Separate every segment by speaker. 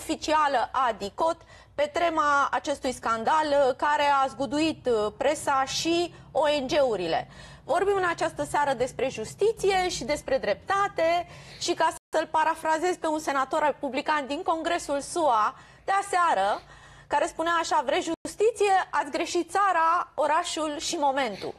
Speaker 1: oficială a DICOT pe tema acestui scandal care a zguduit presa și ONG-urile. Vorbim în această seară despre justiție și despre dreptate și, ca să-l parafrazez pe un senator republican din Congresul SUA de aseară, care spunea așa: vreți justiție? Ați greșit țara, orașul și momentul.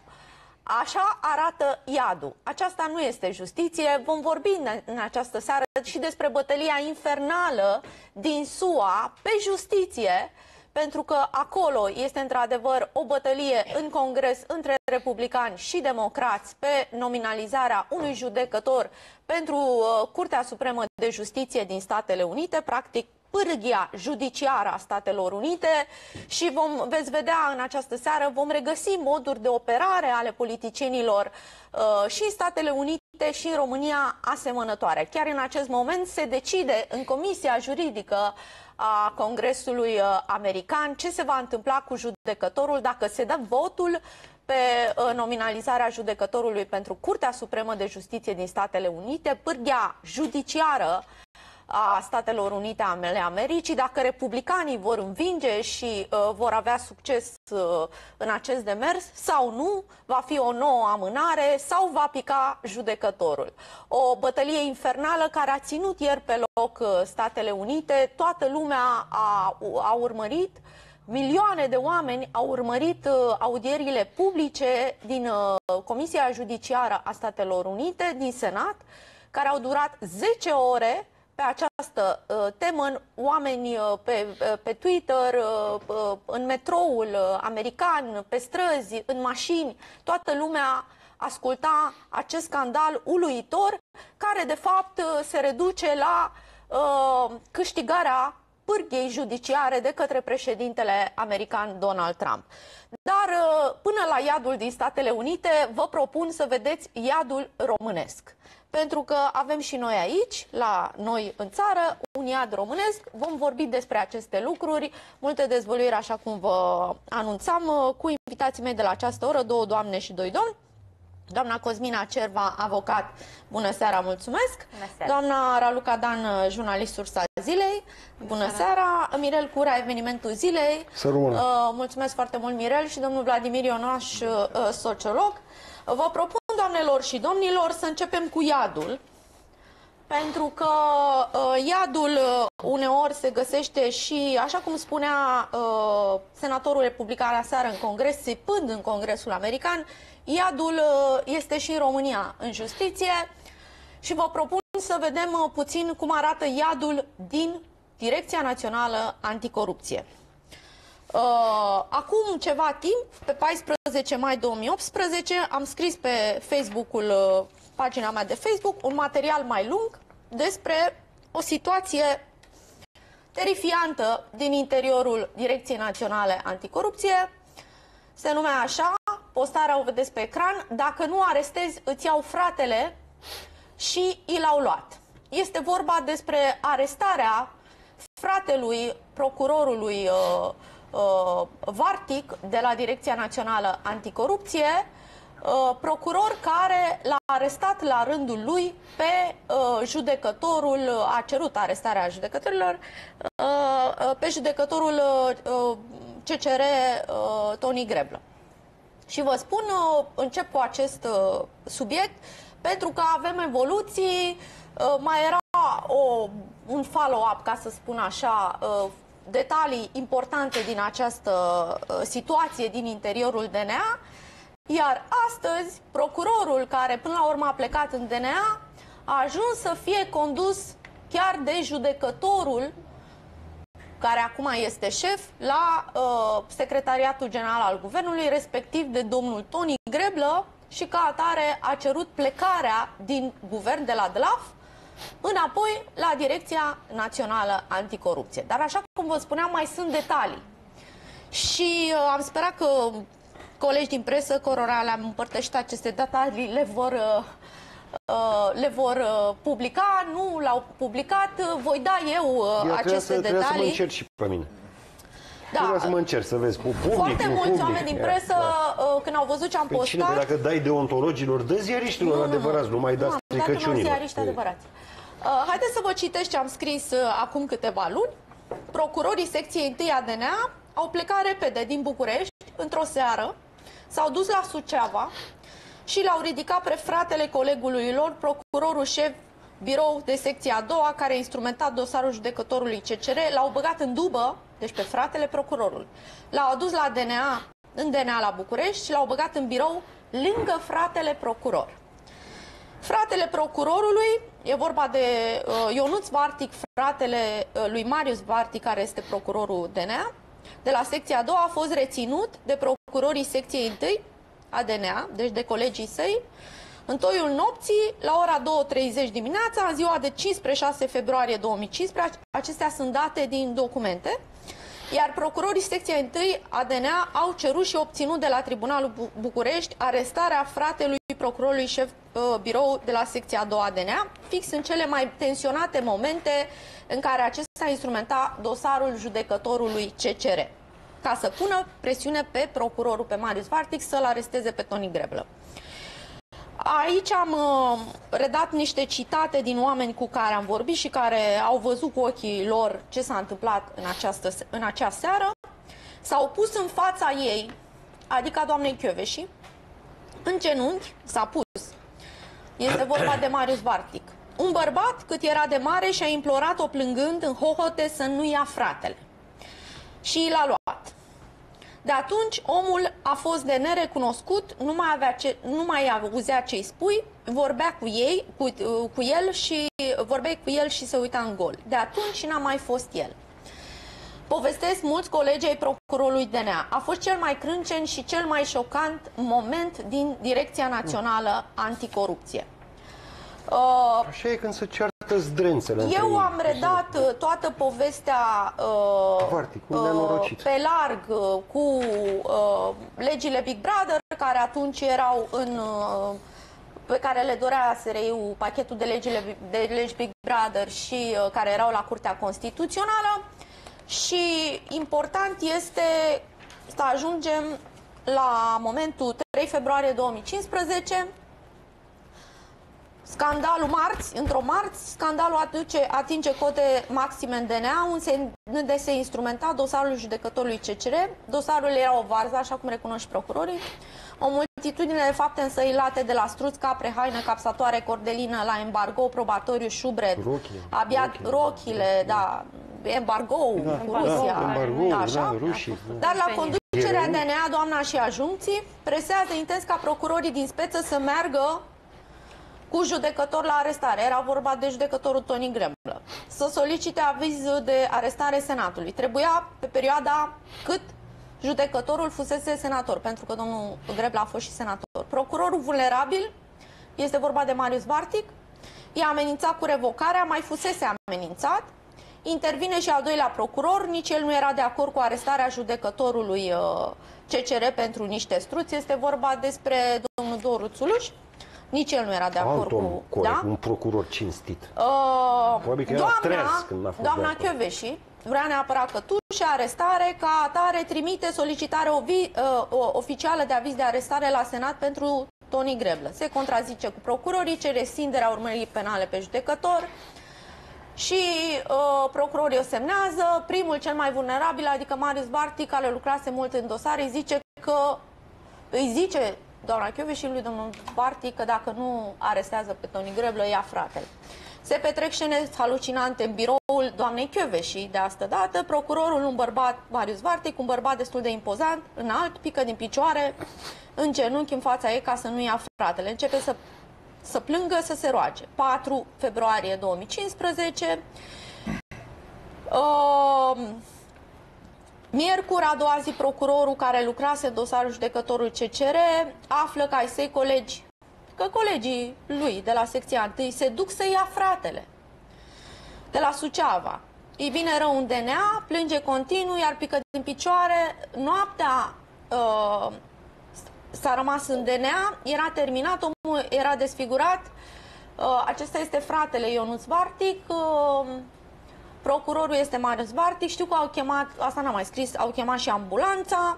Speaker 1: Așa arată iadul. Aceasta nu este justiție. Vom vorbi în această seară și despre bătălia infernală din SUA pe justiție, pentru că acolo este într-adevăr o bătălie în Congres între republicani și democrați pe nominalizarea unui judecător pentru Curtea Supremă de Justiție din Statele Unite, practic pârghia judiciară a Statelor Unite, și veți vedea în această seară, vom regăsi moduri de operare ale politicienilor și în Statele Unite și în România asemănătoare. Chiar în acest moment se decide în Comisia Juridică a Congresului American ce se va întâmpla cu judecătorul dacă se dă votul pe nominalizarea judecătorului pentru Curtea Supremă de Justiție din Statele Unite, pârghia judiciară a Statelor Unite ale Americii. Dacă republicanii vor învinge și vor avea succes în acest demers sau nu, va fi o nouă amânare sau va pica judecătorul. O bătălie infernală care a ținut ieri pe loc Statele Unite. Toată lumea a urmărit, milioane de oameni au urmărit audierile publice din Comisia Judiciară a Statelor Unite, din Senat, care au durat 10 ore pe această temă. Oameni pe Twitter, în metroul american, pe străzi, în mașini, toată lumea asculta acest scandal uluitor, care de fapt se reduce la câștigarea pârghiei judiciare de către președintele american Donald Trump. Dar până la iadul din Statele Unite, vă propun să vedeți iadul românesc. Pentru că avem și noi aici, la noi în țară, un iad românesc. Vom vorbi despre aceste lucruri, multe dezvăluiri, așa cum vă anunțam, cu invitații mei de la această oră, 2 doamne și 2 domni. Doamna Cosmina Cerva, avocat, bună seara, mulțumesc.
Speaker 2: Bună seara.
Speaker 1: Doamna Raluca Dan, jurnalist Sursa Zilei, bună seara. Mirel Cura, evenimentul zilei. Mulțumesc foarte mult, Mirel. Și domnul Vladimir Ionaș, sociolog. Vă propun, doamnelor și domnilor, să începem cu iadul, pentru că iadul uneori se găsește și, așa cum spunea senatorul republican aseară în Congres, țipând în Congresul American, iadul este și în România în justiție. Și vă propun să vedem puțin cum arată iadul din Direcția Națională Anticorupție. Acum ceva timp, pe 14 mai 2018, am scris pe Facebook-ul, pagina mea de Facebook, un material mai lung despre o situație terifiantă din interiorul Direcției Naționale Anticorupție. Se numea așa, postarea o vedeți pe ecran: dacă nu arestezi, îți iau fratele, și i l-au luat. Este vorba despre arestarea fratelui procurorului Vartic de la Direcția Națională Anticorupție, procuror care l-a arestat la rândul lui pe judecătorul, a cerut arestarea judecătorilor, pe judecătorul CCR Tony Greblă. Și vă spun, încep cu acest subiect pentru că avem evoluții, mai era un follow-up, ca să spun așa, detalii importante din această situație din interiorul DNA, iar astăzi procurorul care până la urmă a plecat în DNA a ajuns să fie condus chiar de judecătorul care acum este șef la Secretariatul General al Guvernului, respectiv de domnul Tony Greblă, și ca atare a cerut plecarea din guvern, de la DLAF, înapoi la Direcția Națională Anticorupție. Dar așa cum vă spuneam, mai sunt detalii. Și am sperat că colegi din presă, cărora le-am împărtășit aceste detalii, le vor publica. Nu l-au publicat. Voi da eu aceste detalii.
Speaker 3: Trebuie să mă încerc și pe mine.
Speaker 1: Da.
Speaker 3: Trebuie să mă încerc să vezi cu public.
Speaker 1: Foarte mulți oameni din presă, când au văzut ce am postat...
Speaker 3: Cine, dacă dai deontologilor, dă ziariștilor adevărați, nu mai dați stricăciunilor.
Speaker 1: Haideți să vă citesc ce am scris acum câteva luni. procurorii secției 1 a DNA au plecat repede din București, într-o seară, s-au dus la Suceava și l-au ridicat pe fratele colegului lor, procurorul șef, birou de secția a doua, care a instrumentat dosarul judecătorului CCR, l-au băgat în dubă, deci pe fratele procurorului. L-au adus la DNA, în DNA la București și l-au băgat în birou lângă fratele procuror. Fratele procurorului, e vorba de Ionuț Vartic, fratele lui Marius Vartic, care este procurorul DNA, de la secția a doua, a fost reținut de procurorii secției 1 a DNA, deci de colegii săi, în toiul nopții, la ora 2:30 dimineața, în ziua de 15-6 februarie 2015, acestea sunt date din documente, iar procurorii secției 1 a DNA au cerut și obținut de la Tribunalul București arestarea fratelui procurorului șef birou de la secția a doua a DNA, fix în cele mai tensionate momente în care acesta instrumenta dosarul judecătorului CCR, ca să pună presiune pe procurorul, pe Marius Vartic, să-l aresteze pe Toni Greblă. Aici am redat niște citate din oameni cu care am vorbit și care au văzut cu ochii lor ce s-a întâmplat în acea seară. S-au pus în fața ei, adică a doamnei Chioveși, în genunchi, s-a pus. Este vorba de Marius Vartic. Un bărbat cât era de mare și a implorat-o plângând în hohote să nu ia fratele. Și l-a luat. De atunci, omul a fost de nerecunoscut, nu mai auzea ce-i spui, vorbea cu el și vorbeai cu el și se uita în gol. De atunci n-a mai fost el. Povestesc mulți colegi ai procurorului DNA. A fost cel mai crâncen și cel mai șocant moment din Direcția Națională Anticorupție.
Speaker 3: Așa e când se ceartă zdrențele.
Speaker 1: Eu am redat toată povestea pe larg cu legile Big Brother, care atunci erau pe care le dorea SRI-ul, pachetul de legi Big Brother și care erau la Curtea Constituțională. Și important este să ajungem la momentul 3 februarie 2015, scandalul marți, într-o marți, scandalul atinge cote maxime în DNA, unde se instrumenta dosarul judecătorului CCR. Dosarul era o varză, așa cum recunosc și procurorii. O multitudine de fapte însăilate, de la struț, capre, haină, capsatoare, cordelină, la embargo, probatoriu, șubret, abia rochile, da, embargo cu Rusia, așa. Dar la conducerea DNA, doamna și ajuncții presează intens ca procurorii din speță să meargă cu judecător la arestare. Era vorba de judecătorul Toni Greblă. Să solicite aviz de arestare Senatului. Trebuia pe perioada cât judecătorul fusese senator, pentru că domnul Greblă a fost și senator. Procurorul vulnerabil, este vorba de Marius Vartic, i-a amenințat cu revocarea, mai fusese amenințat. Intervine și al doilea procuror, nici el nu era de acord cu arestarea judecătorului CCR pentru niște struți. Este vorba despre domnul Doru Țuluș. Nici el nu era de acord cu...
Speaker 3: Da? Un procuror cinstit.
Speaker 1: Doamna Chioveși vrea neapărat cătușe, arestare, ca atare trimite solicitare oficială de aviz de arestare la Senat pentru Toni Greblă. Se contrazice cu procurorii, cere rescinderea urmării penale pe judecător și procurorii o semnează. Primul, cel mai vulnerabil, adică Marius Vartic, care lucrase mult în dosare, îi zice doamna Chioveși și lui domnul Vartic că dacă nu arestează pe Toni Greblă, ia fratele. Se petrec scene halucinante în biroul doamnei Chioveși de astă dată. Procurorul, un bărbat, Marius Vartic, un bărbat destul de impozant, înalt, pică din picioare, în genunchi în fața ei ca să nu ia fratele. Începe să plângă, să se roage. 4 februarie 2015. Miercuri, a doua zi, procurorul care lucrase în dosarul judecătorului CCR află că ai săi colegi, că colegii lui de la secția 1 se duc să ia fratele de la Suceava. Îi vine rău în DNA, plânge continuu, iar pică din picioare. Noaptea s-a rămas în DNA, era terminat, omul era desfigurat. Acesta este fratele Ionuț Vartic. Procurorul este Marius Vartic. Știu că au chemat, asta n-am mai scris, au chemat și ambulanța.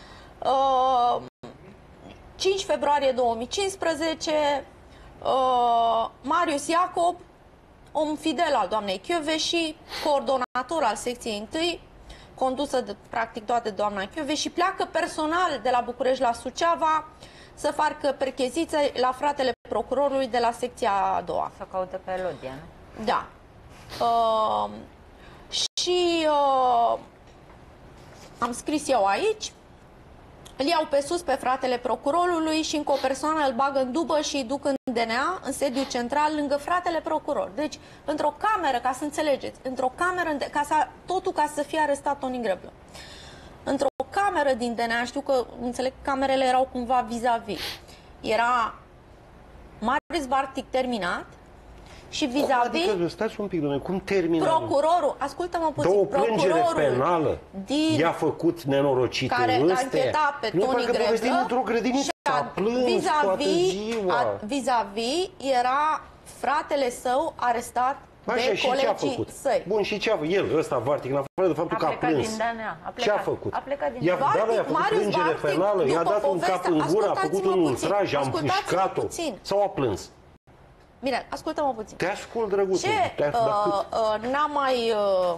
Speaker 1: 5 februarie 2015, Marius Iacob om fidel al doamnei Kövesi, coordonator al secției 1, condusă de, practic toată doamna Kövesi, pleacă personal de la București la Suceava să facă percheziție la fratele procurorului de la secția a doua.
Speaker 2: Să caute pe Elodia, nu?
Speaker 1: Da. Am scris eu aici, îl iau pe sus pe fratele procurorului și încă o persoană îl bagă în dubă și îi duc în DNA, în sediul central, lângă fratele procuror. Deci, într-o cameră, ca să înțelegeți, într-o cameră, totul ca să fie arestat Toni Greblă. Într-o cameră din DNA, știu că, înțeleg, camerele erau cumva vis-a-vis. Era Marius Vartic terminat și vis-a-vis...
Speaker 3: Adică, stați un pic, domnule, cum termină?
Speaker 1: Procurorul, ascultă-mă puțin,
Speaker 3: o plângere penală i-a făcut nenorocitul
Speaker 1: care
Speaker 3: ăstea.
Speaker 1: a închetat pe Toni Greblă
Speaker 3: într-o grădiniță, a plâns toată ziua.
Speaker 1: Vis-a-vis era fratele său arestat de colegii săi.
Speaker 3: Bun, și ce a făcut? El, ăsta, Vartic, în afară de faptul că a plâns. Ce a făcut?
Speaker 2: A plecat din
Speaker 3: i-a făcut plângere penală, i-a dat un cap în gură, a făcut un ultraj, a împușcat-o sau a plâns?
Speaker 1: Bine, ascultă-mă puțin.
Speaker 3: Te ascult, drăguț.
Speaker 1: N-am mai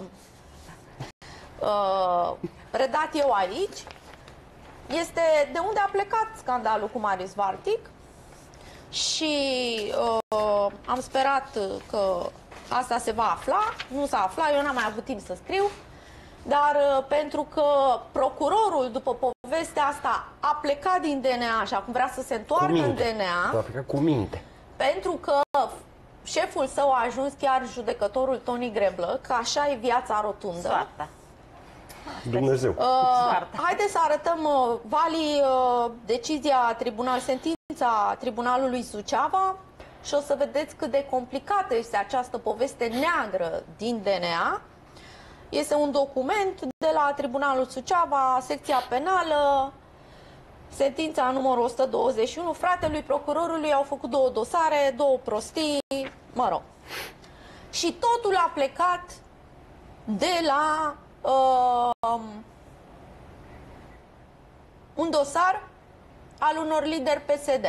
Speaker 1: redat eu aici este de unde a plecat scandalul cu Marius Vartic și am sperat că asta se va afla. Nu s-a aflat, eu n-am mai avut timp să scriu, dar pentru că procurorul, după povestea asta, a plecat din DNA și acum vrea să se întoarcă în DNA.
Speaker 3: A plecat cu minte.
Speaker 1: Pentru că șeful său a ajuns chiar judecătorul Toni Greblă, că așa e viața rotundă.
Speaker 2: Soarta.
Speaker 3: Dumnezeu.
Speaker 1: Haideți să arătăm, Vali, sentința Tribunalului Suceava și o să vedeți cât de complicată este această poveste neagră din DNA. Este un document de la Tribunalul Suceava, secția penală, sentința numărul 121, fratelui procurorului au făcut 2 dosare, 2 prostii, mă rog. Și totul a plecat de la un dosar al unor lideri PSD.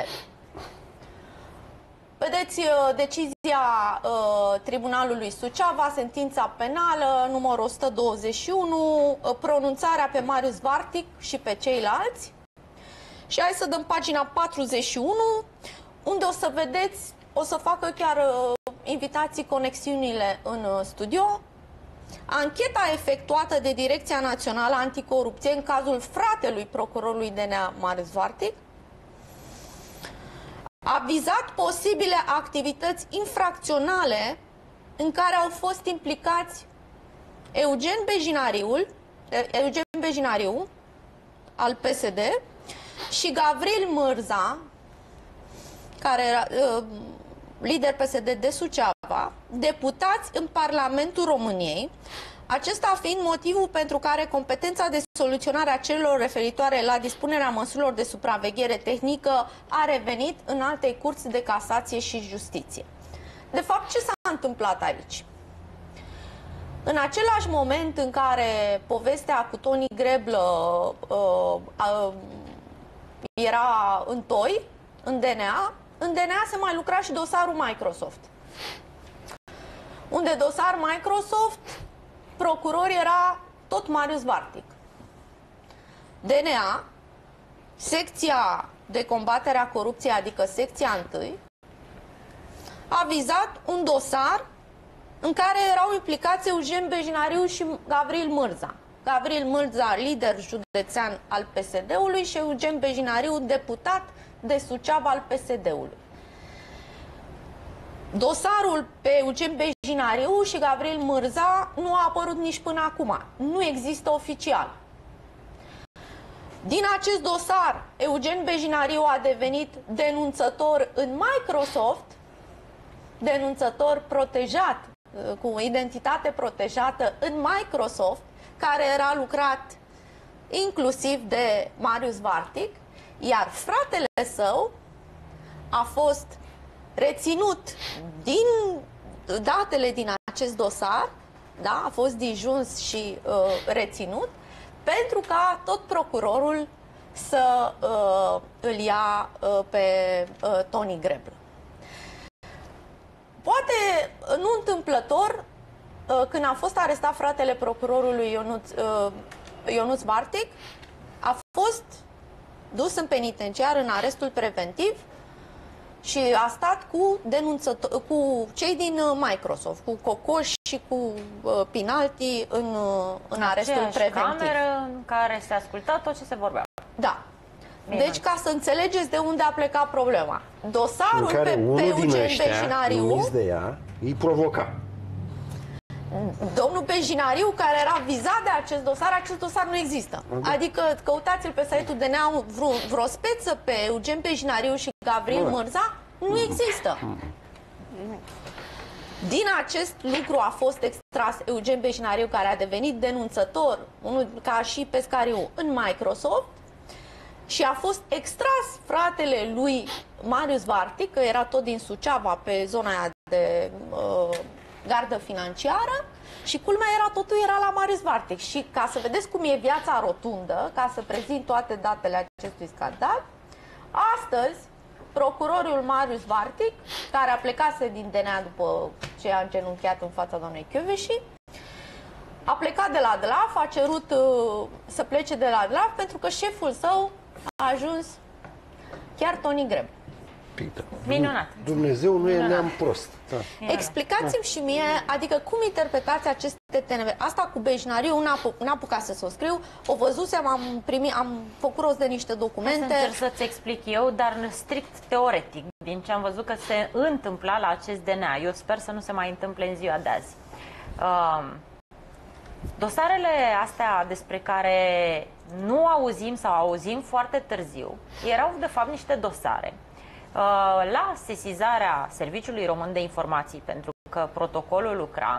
Speaker 1: Vedeți decizia Tribunalului Suceava, sentința penală numărul 121, pronunțarea pe Marius Vartic și pe ceilalți. Și hai să dăm pagina 41, unde o să vedeți, o să facă chiar invitații conexiunile în studio. Ancheta efectuată de Direcția Națională Anticorupție în cazul fratelui procurorului DNA Marius Vartic a vizat posibile activități infracționale în care au fost implicați Eugen Bejinariu al PSD și Gavril Mârza, care era lider PSD de Suceava, deputați în Parlamentul României, acesta fiind motivul pentru care competența de soluționare a cererilor referitoare la dispunerea măsurilor de supraveghere tehnică a revenit în altei curți de casație și justiție. De fapt, ce s-a întâmplat aici? În același moment în care povestea cu Toni Greblă era în toi, în DNA se mai lucra și dosarul Microsoft. Unde dosar Microsoft, procuror era tot Marius Vartic. DNA, secția de combatere a corupției, adică secția 1, a vizat un dosar în care erau implicați Eugen Bejinariu și Gavril Mârza. Gavril Mârza, lider județean al PSD-ului, și Eugen Bejinariu, deputat de Suceava al PSD-ului. Dosarul pe Eugen Bejinariu și Gavril Mârza nu a apărut nici până acum. Nu există oficial. Din acest dosar, Eugen Bejinariu a devenit denunțător în Microsoft, denunțător protejat, cu identitate protejată în Microsoft, care era lucrat inclusiv de Marius Vartic, iar fratele său a fost reținut din datele din acest dosar, da, a fost dijuns și reținut, pentru ca tot procurorul să îl ia pe Toni Greblă. Poate, nu întâmplător, când a fost arestat fratele procurorului Ionuț Vartic, a fost dus în penitenciar în arestul preventiv și a stat cu cei din Microsoft, cu Cocoș și cu Pinalti în arestul preventiv.
Speaker 2: Cameră în care se asculta tot ce se vorbea.
Speaker 1: Da. Deci, ca să înțelegeți de unde a plecat problema. Dosarul pe Eugen Bejinariu,
Speaker 3: de ea, îi provoca.
Speaker 1: Domnul Bejinariu, care era vizat de acest dosar nu există. Adică căutați-l pe site-ul DNA, vreo speță pe Eugen Bejinariu și Gavril Mârza, nu există. Din acest lucru a fost extras Eugen Bejinariu, care a devenit denunțător, ca și Pescariu, în Microsoft, și a fost extras fratele lui Marius Vartic, că era tot din Suceava, pe zona aia de gardă financiară, și culmea totul era la Marius Vartic. Și ca să vedeți cum e viața rotundă, ca să prezint toate datele acestui scandal, astăzi procurorul Marius Vartic, care a plecase din DNA după ce a îngenunchiat în fața doamnei Kövesi, a plecat de la DLAF, a cerut să plece de la DLAF pentru că șeful său a ajuns chiar Toni Greb.
Speaker 2: Minunat.
Speaker 3: Dumnezeu nu e neam prost. Da.
Speaker 1: Explicați-mi și mie, adică cum interpretați aceste TNV? Asta cu Bejinariu n-a apucat să o scriu, o văzusem, am făcut rost de niște documente.
Speaker 2: Să încerc să-ți explic eu, dar strict teoretic, din ce am văzut că se întâmpla la acest DNA. Eu sper să nu se mai întâmple în ziua de azi. Dosarele astea despre care nu auzim sau auzim foarte târziu, erau de fapt niște dosare la sesizarea Serviciului Român de Informații, pentru că protocolul lucra,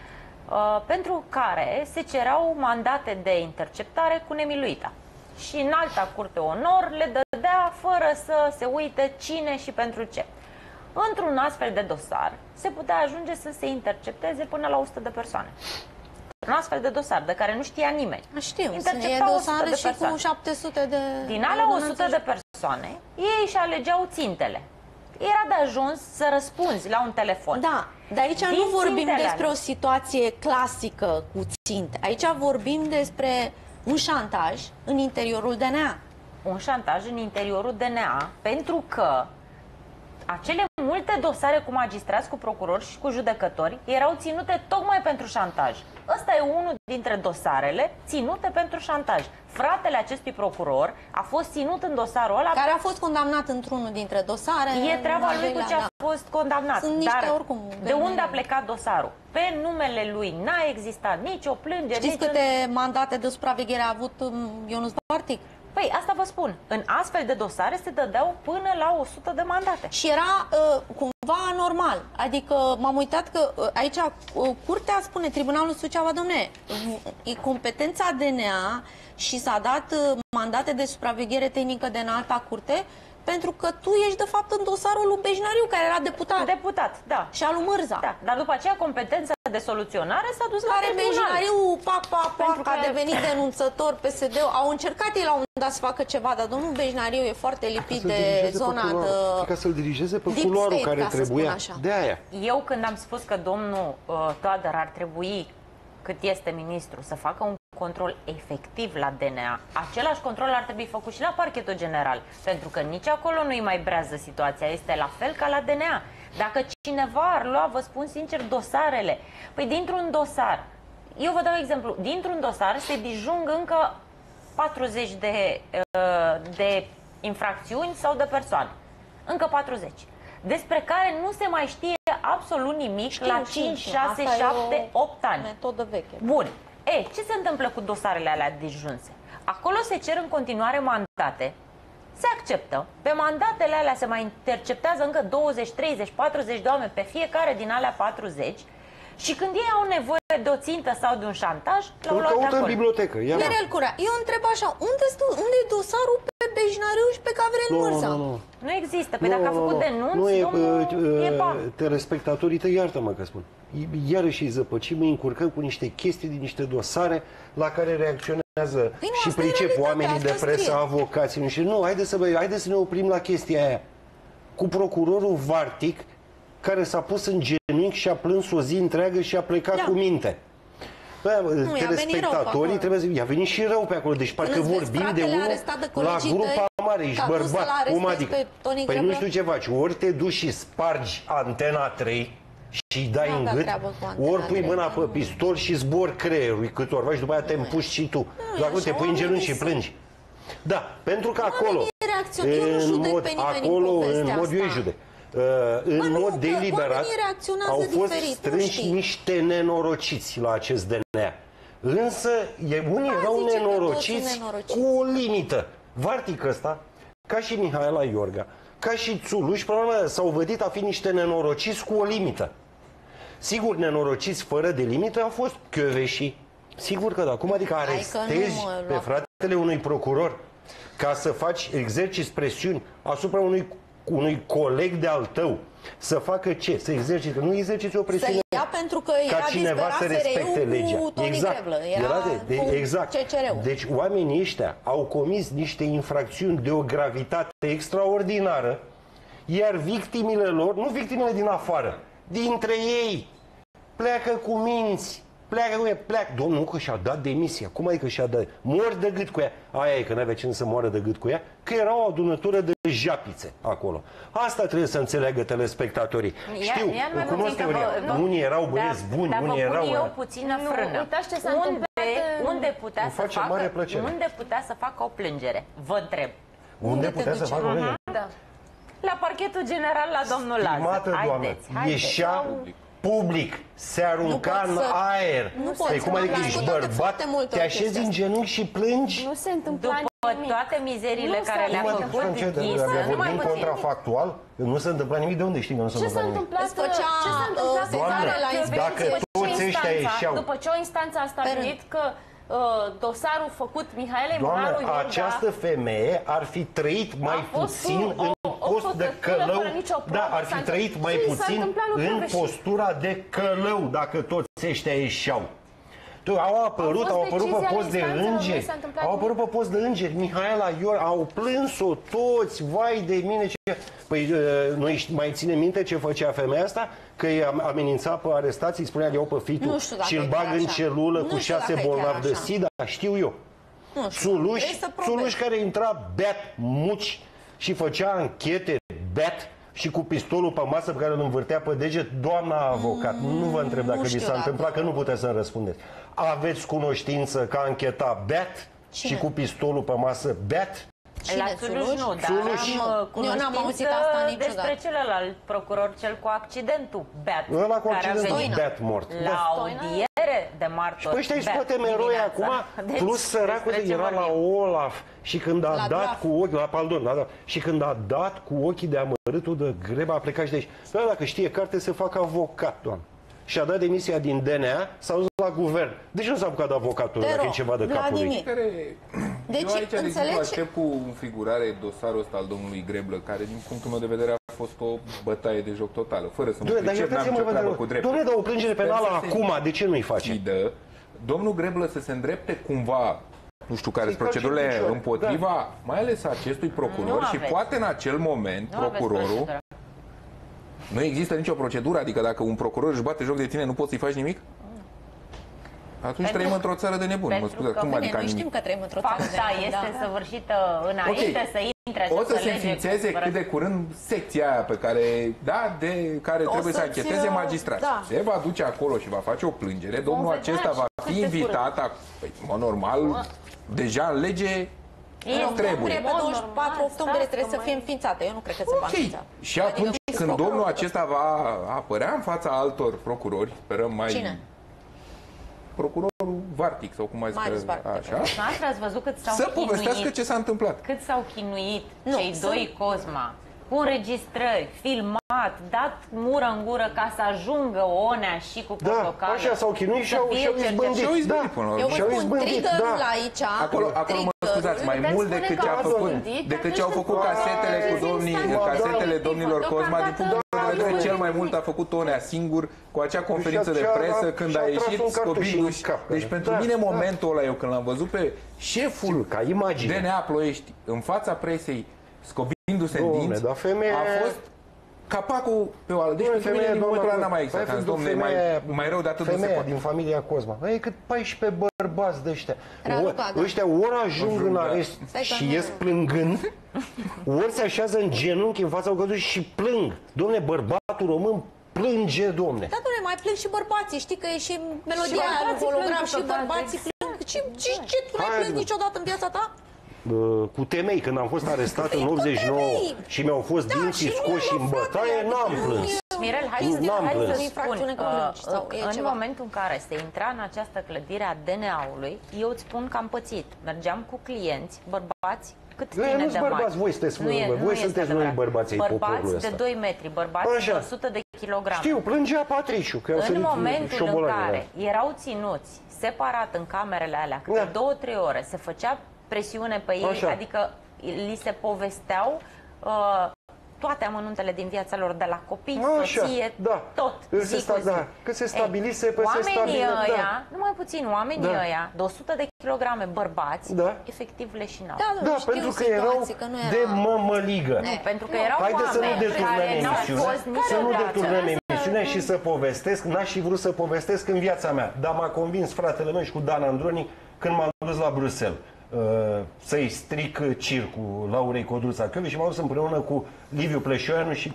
Speaker 2: pentru care se cereau mandate de interceptare cu nemiluita. Și în alta curte onor le dădea fără să se uite cine și pentru ce. Într-un astfel de dosar se putea ajunge să se intercepteze până la 100 de persoane. Un astfel de dosar de care nu știa nimeni.
Speaker 1: Știu, e dosare și cu 700 de...
Speaker 2: Din alea 100 de persoane, ei își alegeau țintele. Era de ajuns să răspunzi la un telefon.
Speaker 1: Da, dar aici nu vorbim despre o situație clasică cu ținte. Aici vorbim despre un șantaj în interiorul DNA.
Speaker 2: Un șantaj în interiorul DNA, pentru că acele multe dosare cu magistrați, cu procurori și cu judecători erau ținute tocmai pentru șantaj. Ăsta e unul dintre dosarele ținute pentru șantaj. Fratele acestui procuror a fost ținut în dosarul ăla...
Speaker 1: Care a fost condamnat într-unul dintre dosare.
Speaker 2: E treaba lui cu ce a fost condamnat.
Speaker 1: Sunt niște,
Speaker 2: dar
Speaker 1: oricum,
Speaker 2: de unde a plecat dosarul? Pe numele lui n-a existat nicio plângere.
Speaker 1: Știți câte mandate de supraveghere a avut Ionuț Vartic?
Speaker 2: Păi, asta vă spun. În astfel de dosare se dădeau până la 100 de mandate.
Speaker 1: Și era cumva anormal. Adică m-am uitat că aici curtea spune, Tribunalul Suceava, domne, e competența DNA și s-a dat mandate de supraveghere tehnică de înalta curte pentru că tu ești de fapt în dosarul lui Bejinariu, care era deputat.
Speaker 2: Deputat, da.
Speaker 1: Și al lui Mârza.
Speaker 2: Da, dar după aceea competența de soluționare s-a dus la tribunal.
Speaker 1: Bejinariu, a devenit denunțător, PSD-ul. Au încercat ei la un moment dat să facă ceva, dar domnul Bejinariu e foarte lipit de zona de...
Speaker 3: Ca să-l dirigeze pe culoarul care trebuia. De aia.
Speaker 2: Eu când am spus că domnul Toader ar trebui, cât este ministru, să facă un control efectiv la DNA, același control ar trebui făcut și la Parchetul General, pentru că nici acolo nu-i mai brează situația, este la fel ca la DNA. Dacă cineva ar lua, vă spun sincer, dosarele, păi dintr-un dosar, eu vă dau exemplu, dintr-un dosar se disjung încă 40 de infracțiuni sau de persoane, încă 40, despre care nu se mai știe absolut nimic la 5, 6, 7, 8 ani.
Speaker 1: Metodă veche.
Speaker 2: Bun. Ce se întâmplă cu dosarele alea disjunse? Acolo se cer în continuare mandate, se acceptă, pe mandatele alea se mai interceptează încă 20, 30, 40 de oameni pe fiecare din alea 40 și când ei au nevoie de o țintă sau de un șantaj, l-au luat de acolo.
Speaker 3: În bibliotecă.
Speaker 1: Mirel Curea, eu întreb așa, unde e dosarul pe Bejinariu și pe Gavril Mârza?
Speaker 2: Nu există. Pe dacă a făcut denunț,
Speaker 3: telespectatorii tăi, iartă-mă că spun. Iarăși îi zăpăcim, îi încurcăm cu niște chestii din niște dosare la care reacționează și pricep oamenii de presă, avocații. Și nu, haideți să ne oprim la chestia aia. Cu procurorul Vartic, care s-a pus în nimic și a plâns o zi întreagă și a plecat cu minte. Telespectatorii trebuie să... I-a venit și rău pe acolo, deci parcă vorbim de unul la grupa mare, ești bărbat, cum adică? Păi nu știu ce faci, ori te duci și spargi Antena 3 și dai în gât, ori pui mâna pe pistol și zbori creierul câtorva și după aia te împuși și tu. Doar te pui în genunchi și plângi. Da, pentru că acolo, în mod eu îi judec. În mod deliberat au fost strânși niște nenorociți la acest DNA. Însă unii erau nenorociți cu o limită. Vartic ăsta, ca și Mihaela Iorga, ca și Țuluș, probabil s-au vădit a fi niște nenorociți cu o limită. Sigur, nenorociți fără de limită au fost Kövesi. Sigur că da. Cum adică arestezi pe fratele unui procuror ca să faci, exerciți presiuni asupra unui coleg de-al tău, să facă ce? Să exercite, nu exerciți o presiune.
Speaker 1: Să ia pentru că
Speaker 3: ca cineva să respecte legea. Exact. Deci oamenii ăștia au comis niște infracțiuni de o gravitate extraordinară, iar victimele lor, nu victimele din afară, dintre ei, pleacă cu minți. Pleacă. Domnul, că și-a dat demisia. Cum adică și-a dat? Mor de gât cu ea. Aia e că n-avea cine să moară de gât cu ea, că era o adunătură de japițe acolo. Asta trebuie să înțeleagă telespectatorii. Știu, cunosc teoria. Unii erau băieți buni, unii erau...
Speaker 2: eu puțină frână.
Speaker 4: Uitați ce s-a întâmplat.
Speaker 2: Unde putea să facă o plângere? Vă întreb.
Speaker 3: Unde putea să facă o plângere?
Speaker 2: Da. La parchetul general la domnul Lazar.
Speaker 3: Haideți. Ieșea public, se arunca în aer. Păi cum adică ești bărbat, te așezi în genunchi și plângi?
Speaker 4: Nu se întâmpla
Speaker 2: nimic. După toate mizeriile care le-a făcut Ghisă,
Speaker 3: vorbim contrafactual, nu se întâmpla nimic. De unde știi că nu se întâmpla nimic?
Speaker 4: Ce s-a întâmplat?
Speaker 3: Dacă toți ăștia ieșeau...
Speaker 4: După ce o instanță a stabilit că dosarul făcut Mihaelei Moraru Iorga...
Speaker 3: Doamne, această femeie ar fi trăit mai puțin în post de călău. Da, ar fi trăit mai puțin în postura de călău dacă toți ăștia ieșeau. Au apărut pe post de îngeri. Au apărut pe post de îngeri. Mihaela Iorga, au plâns-o toți. Vai de mine ce... Păi noi mai ținem minte ce făcea femeia asta? Că îi amenința pe arestații, îi spunea că iau pe fitul și îl bag în celulă cu 6 bolnavi de SIDA. Știu eu. Țuluș care intra beat, muci și făcea anchete beat și cu pistolul pe masă pe care îl învârtea pe deget. Doamna avocat, nu vă întreb dacă vi s-a întâmplat, că nu puteți să-mi răspundeți. Aveți cunoștință că a închetat beat și cu pistolul pe masă beat?
Speaker 2: La Țuluș nu, dar am cunoștință despre celălalt procuror, cel cu accidentul beat.
Speaker 3: Ăla cu accidentul beat mort.
Speaker 2: La audiere de martori.
Speaker 3: Păi ăștia îi scoate meroi acum, plus săracul era la Olaf și când a dat cu ochii, la Paldon, și când a dat cu ochii de amărâtul de Greba a plecat și de aici. Dar dacă știe carte să facă avocat, doamnă. Și a dat demisia din DNA, s-a dus la guvern. De ce nu s-a apucat de avocatul dacă e ceva de capul lui?
Speaker 5: Deci, eu aici, de exemplu, aștept cu înfigurare dosarul ăsta al domnului Greblă, care, din punctul meu de vedere, a fost o bătaie de joc totală, fără să mă pricep, n-am nicio treabă cu dreptul.
Speaker 3: Dom'le, dar o plângere penală acum, de ce nu-i face?
Speaker 5: Domnul Greblă să se îndrepte cumva, nu știu care sunt procedurile împotriva, mai ales acestui procuror și poate în acel moment procurorul... Nu există nicio procedură? Adică dacă un procuror își bate joc de tine, nu poți să-i faci nimic? Atunci trăim într-o țară de nebuni. Mă scuze, cum adică
Speaker 1: noi știm că trăim într-o țară de nebuni.
Speaker 2: Fapta este săvârșită înainte să intre această lege.
Speaker 5: O să se înființeze cât de curând secția aia pe care, care trebuie să ancheteze magistrați. Se va duce acolo și va face o plângere. Domnul acesta va fi invitat, păi, normal, deja în lege.
Speaker 1: Trebuie. Pe 24 octombrie trebuie să fie înființată. Eu nu cred că se va înființa.
Speaker 5: Și atunci când domnul acesta va apărea în fața altor procurori, sperăm mai...
Speaker 1: Cine?
Speaker 5: Procurorul Vartic, sau cum mai zice, așa.
Speaker 2: Ați văzut cât s-au
Speaker 5: să povestească ce s-a întâmplat.
Speaker 2: Cât s-au chinuit cei doi Cosma, cu înregistrări, filmat, dat mură în gură ca să ajungă Onea și cu Portocală.
Speaker 3: Da, așa s-au chinuit și au izbândit.
Speaker 1: Eu vă spun, triggerul aici...
Speaker 5: Acolo mă scuzați, mai mult decât ce au făcut casetele domnilor Cosma, din punctul de vedere cel mai mult a făcut Onea singur cu acea conferință de presă când a ieșit scobindu-și. Deci pentru mine momentul ăla, eu când l-am văzut pe șeful DNA Ploiești în fața presei scobindu-se în dinți, a fost capacul pe oală. Deci pentru mine, din momentul ăla n-a mai existat. Dom'le, mai rău de atât nu se
Speaker 3: femeia
Speaker 5: poate.
Speaker 3: din familia Cosma. E cât 14 bărbați de ăștia.
Speaker 1: Raluca, da.
Speaker 3: Ăștia ori ajung în arest și ies plângând, ori se așează în genunchi în fața căzului și plâng. Dom'le, bărbatul român plânge, dom'le.
Speaker 1: Da, dom'le, mai plâng și bărbații. Știi că e și melodia aia lui hologram și bărbații plâng. Ce tu n-ai plâns niciodată în viața ta?
Speaker 3: Cu temei, când am fost arestat în 89 și mi-au fost dinții scoși în bătaie, n-am plâns.
Speaker 2: Mirel, hai să spun, în
Speaker 1: ceva.
Speaker 2: momentul în care se intra în această clădire a DNA-ului, eu îți spun că am pățit. Mergeam cu clienți, bărbați, cât tine de mari.
Speaker 3: Voi sunteți noi bărbații ai poporului ăsta.
Speaker 2: Bărbați de 2 metri, bărbați de 100 de kilograme.
Speaker 3: Știu, plângea Patriciu, că
Speaker 2: în momentul în care erau ținuți separat în camerele alea, câte 2-3 ore, se făcea presiune pe ei, adică li se povesteau toate amănuntele din viața lor, de la copii, soție, tot, zi cu zi.
Speaker 3: Că se stabilise,
Speaker 2: oamenii ăia, numai puțin, oamenii ăia, de 100 de kilograme bărbați, efectiv leșinau.
Speaker 3: Da, pentru că erau de mămăligă.
Speaker 2: Nu, pentru că erau oameni care n-au fost
Speaker 3: niciodată. Emisiunea și să povestesc, n-aș și vrut să povestesc în viața mea, dar m-a convins fratele meu și cu Dan Androni când m-am dus la Bruxelles. Să-i stric circul Laurei Codruța Chiove și m-am dus împreună cu Liviu Pleșoianu și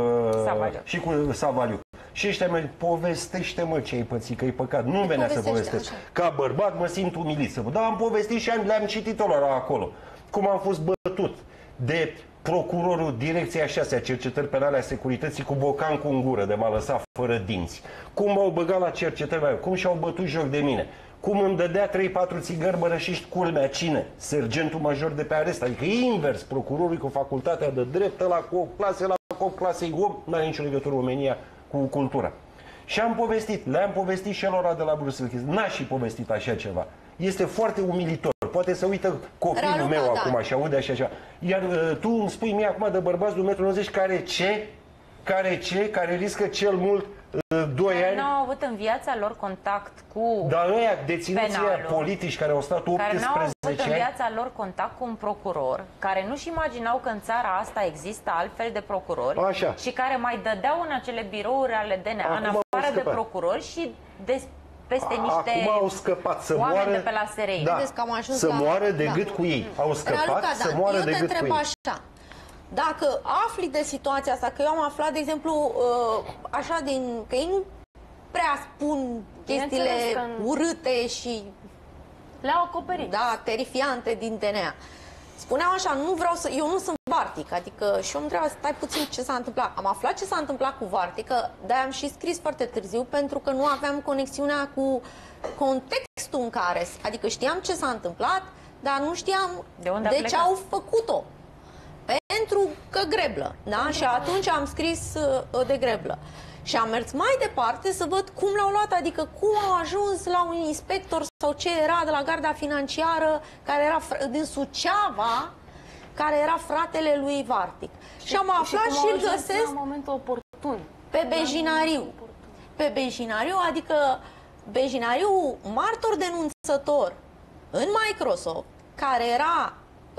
Speaker 3: cu Savaliu. Și ăștia mă povestește-mă ce ai pățit, că e păcat. Nu venea să povestesc. Ca bărbat mă simt umilit. Dar am povestit și le-am citit-o acolo. Cum am fost bătut de procurorul Direcției a 6-a Cercetări Penale a Securității cu bocan cu în gură de m-a lăsat fără dinți. Cum m-au băgat la cercetări, cum și-au bătut joc de mine. Cum îmi dădea 3-4 țigări bărășiști culmea, cine? Sergentul major de pe arest, adică invers, procurorul cu facultatea de drept, ăla cu clase la clasei om, n-are nicio legătură România cu cultura. Și am povestit, le-am povestit și elora de la Bruxelles, n-aș și povestit așa ceva. Este foarte umilitor, poate să uită copilul meu acum și aude așa. Iar tu îmi spui mie acum de bărbați de 1,90 m care riscă cel mult 2 ani.
Speaker 2: Nu au avut în viața lor contact cu
Speaker 3: dar ăia deținuții politici care au stat 18 ani.
Speaker 2: Care nu au avut în viața lor contact cu un procuror, care nu-și imaginau că în țara asta există altfel de procurori și care mai dădeau în acele birouri ale DNA, în afară de procurori și peste niște
Speaker 3: acum au scăpat să
Speaker 2: oameni
Speaker 3: moară,
Speaker 2: de pe la SRI.
Speaker 3: Să moară de gât cu ei. Au scăpat să moară de gât cu ei.
Speaker 1: Așa. Dacă afli de situația asta, că eu am aflat, de exemplu, așa că ei nu prea spun chestiile urâte și
Speaker 4: le-au acoperit.
Speaker 1: Da, terifiante din DNA. Spuneau așa, eu nu sunt Vartic, adică și eu îmi întreabă, stai puțin ce s-a întâmplat. Am aflat ce s-a întâmplat cu Vartic, de-aia am și scris foarte târziu, pentru că nu aveam conexiunea cu contextul în care, adică știam ce s-a întâmplat, dar nu știam de ce au făcut-o. Pentru că greblă, da? Și atunci am scris de greblă. Și am mers mai departe să văd cum l-au luat, adică cum au ajuns la un inspector sau ce era de la garda financiară, care era din Suceava, care era fratele lui Vartic. Și am aflat și îl găsesc
Speaker 4: la momentul oportun.
Speaker 1: Pe Bejinariu. Pe Bejinariu, adică Bejinariu, martor denunțător în Microsoft, care era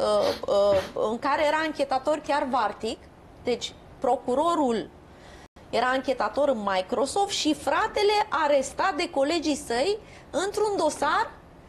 Speaker 1: în care era anchetator chiar Vartic, deci procurorul era anchetator în Microsoft și fratele arestat de colegii săi într-un dosar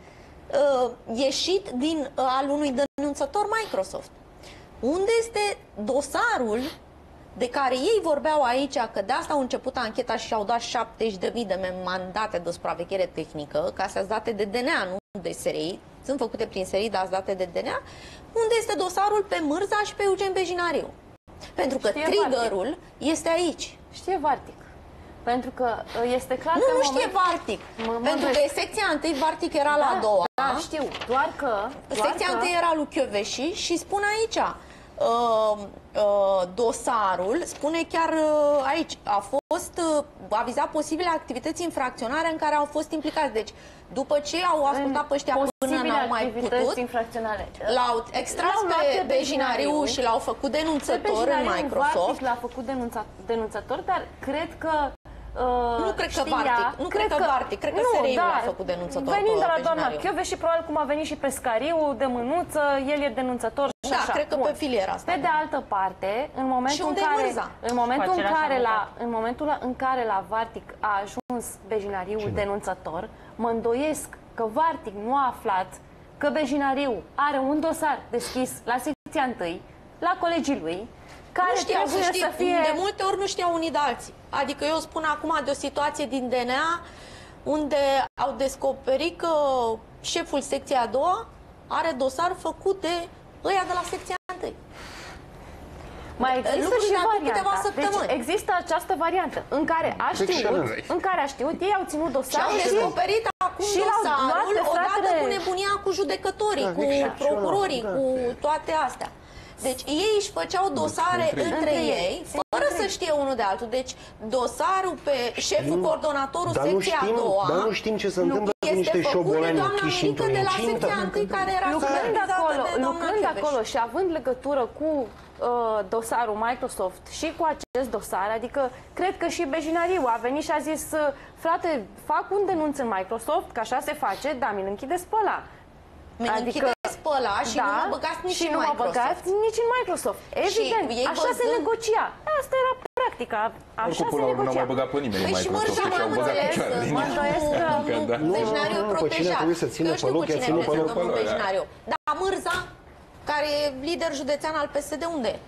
Speaker 1: ieșit al unui denunțător Microsoft. Unde este dosarul de care ei vorbeau aici, că de asta au început ancheta și au dat 70.000 de mandate de supraveghere tehnică, ca să-ți date de DNA, nu de SRI, sunt făcute prin SRI, dar date de DNA, unde este dosarul pe Mârza și pe Eugen Bejinariu. Pentru că triggerul este aici.
Speaker 4: Știe Vartic. Pentru că este clar
Speaker 1: că nu știe Vartic. Pentru că secția 1, Vartic era la a doua.
Speaker 4: Da, știu. Doar că
Speaker 1: secția 1 era lui Chioveși și spune aici dosarul, spune chiar aici, a vizat posibile activități infracționare în care au fost implicați. Deci, după ce au ascultat pe ăștia până n-au mai putut, l-au extras pe Bejinariu și l-au făcut denunțător în Microsoft.
Speaker 4: L-a făcut denunțător, dar cred că
Speaker 1: Nu cred că Vartic, nu cred că Vartic, cred că SRI-ul a făcut denunțător.
Speaker 4: Venind de la
Speaker 1: pe
Speaker 4: doamna
Speaker 1: Bejnariu.
Speaker 4: Chiove și probabil cum a venit și Pescariu de mânuță, el e denunțător și
Speaker 1: Da,
Speaker 4: așa.
Speaker 1: cred că pe filiera asta.
Speaker 4: Pe de altă parte, în momentul
Speaker 1: unde
Speaker 4: în
Speaker 1: e
Speaker 4: care,
Speaker 1: Mârza?
Speaker 4: în momentul în care la Vartic a ajuns Bejnariu denunțător, mă îndoiesc că Vartic nu a aflat că Bejnariu are un dosar deschis la secția 1, la colegii lui, care
Speaker 1: Nu știau,
Speaker 4: trebuie să fie...
Speaker 1: de multe ori nu știau unii de alții. Adică eu spun acum de o situație din DNA unde au descoperit că șeful secției a doua are dosar făcut de ăia de la secția 1.
Speaker 4: Mai există
Speaker 1: Lucrurile
Speaker 4: și
Speaker 1: acum
Speaker 4: varianta.
Speaker 1: câteva săptămâni.
Speaker 4: Deci există această variantă în care a știut, ei au ținut
Speaker 1: Și
Speaker 4: dosarul
Speaker 1: au descoperit acum
Speaker 4: și l-au luat
Speaker 1: dosarul
Speaker 4: de
Speaker 1: odată
Speaker 4: fratele-
Speaker 1: cu nebunia cu judecătorii, cu procurorii, cu toate astea. Deci ei își făceau dosare între ei, fără să știe unul de altul. Deci dosarul pe șeful, coordonatorul secția a doua,
Speaker 3: dar nu știm ce se întâmplă cu niște șobolani închiși într-o
Speaker 1: de la
Speaker 3: incintă.
Speaker 1: secția 1 care era
Speaker 4: lucrând acolo și având legătură cu dosarul Microsoft și cu acest dosar, adică cred că și Bejnariu a venit și a zis: frate, fac un denunț în Microsoft, că așa se face, da, mi-l închideți pe ăla.
Speaker 1: închideți pe ăla și nu mă băgați nici în Microsoft.
Speaker 4: Nici în Microsoft. Evident,
Speaker 1: ei
Speaker 4: așa se negocia. Asta era practica. Așa
Speaker 5: Oricum,
Speaker 4: se
Speaker 5: până la urmă, nu
Speaker 4: negocia.
Speaker 5: mai băgat pe nimeni în
Speaker 1: Păi și
Speaker 5: Microsoft și au băgat picioarele din
Speaker 4: mă
Speaker 5: ea.
Speaker 4: îndoiesc că
Speaker 1: Bejnariu
Speaker 3: nu, pe cine
Speaker 1: protejat.
Speaker 3: trebuie să țină
Speaker 1: Eu știu
Speaker 3: pe loc,
Speaker 1: cu
Speaker 3: i-a
Speaker 1: cine
Speaker 3: ținut pe
Speaker 1: merge
Speaker 3: loc.
Speaker 1: domnul Bejnariu. Dar Mârza, care e lider județean al PSD, unde e?